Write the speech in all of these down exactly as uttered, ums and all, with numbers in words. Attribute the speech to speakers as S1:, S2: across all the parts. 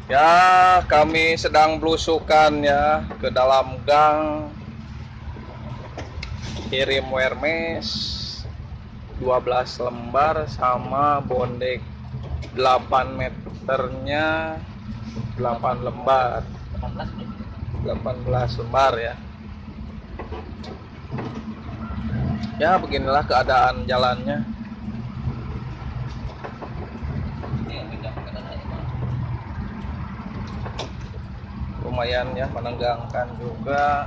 S1: Ya, kami sedang belusukan ya ke dalam gang, kirim Hermes dua belas lembar sama bondek delapan meternya delapan lembar. delapan belas lembar ya. Ya, beginilah keadaan jalannya. Lumayan ya, menegangkan juga.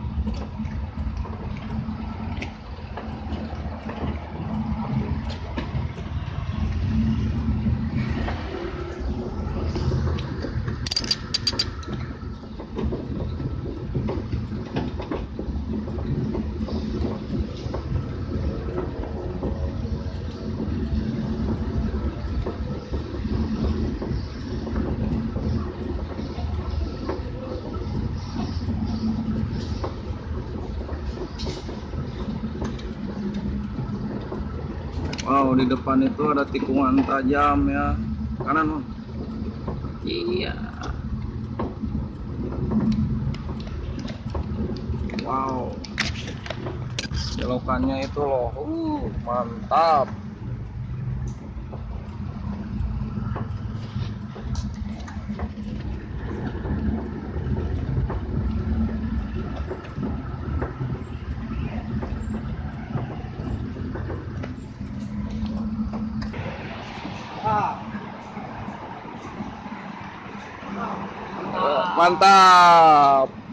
S1: Wow, di depan itu ada tikungan tajam ya. Kanan, Bang. Iya. Wow. Belokannya itu loh. Uh, mantap. Mantap.